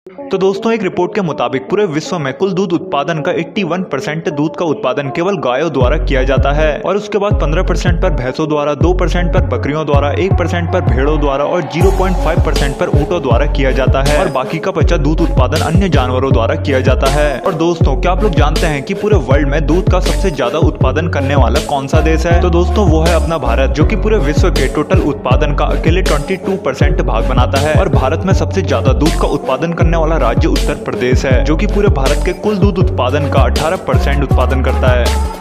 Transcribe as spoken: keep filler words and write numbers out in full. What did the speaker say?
तो दोस्तों एक रिपोर्ट के मुताबिक पूरे विश्व में कुल दूध उत्पादन का इक्यासी परसेंट दूध का उत्पादन केवल गायों द्वारा किया जाता है और उसके बाद पंद्रह परसेंट पर भैंसों द्वारा, दो परसेंट पर बकरियों द्वारा, एक परसेंट पर भेड़ों द्वारा और ज़ीरो पॉइंट पाँच परसेंट पर ऊंटों द्वारा किया जाता है और बाकी का बचा दूध उत्पादन अन्य जानवरों द्वारा किया जाता है। और दोस्तों क्या आप लोग जानते हैं कि पूरे वर्ल्ड में दूध का सबसे ज्यादा उत्पादन करने वाला कौन सा देश है? तो दोस्तों वो है अपना भारत, जो कि पूरे विश्व के टोटल उत्पादन का अकेले बाईस परसेंट भाग बनाता है। और भारत में सबसे ज्यादा दूध का उत्पादन करने वाला राज्य उत्तर प्रदेश है, जो कि पूरे भारत के कुल दूध उत्पादन का अठारह परसेंट उत्पादन करता है।